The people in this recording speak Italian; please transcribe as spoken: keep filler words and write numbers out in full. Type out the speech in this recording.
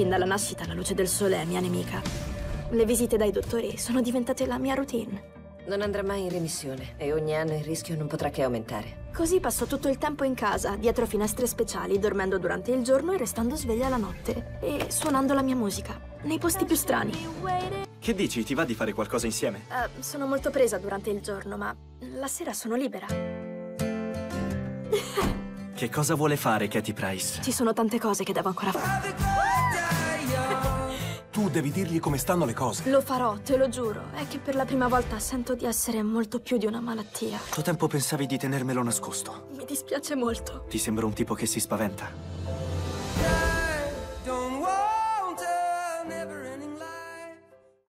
Fin dalla nascita la luce del sole è mia nemica. Le visite dai dottori sono diventate la mia routine. Non andrà mai in remissione e ogni anno il rischio non potrà che aumentare. Così passo tutto il tempo in casa, dietro finestre speciali, dormendo durante il giorno e restando sveglia la notte. E suonando la mia musica, nei posti più strani. Che dici, ti va di fare qualcosa insieme? Uh, sono molto presa durante il giorno, ma la sera sono libera. Che cosa vuole fare Katie Price? Ci sono tante cose che devo ancora fare. Tu devi dirgli come stanno le cose. Lo farò, te lo giuro. È che per la prima volta sento di essere molto più di una malattia. Quanto tempo pensavi di tenermelo nascosto? Mi dispiace molto. Ti sembra un tipo che si spaventa?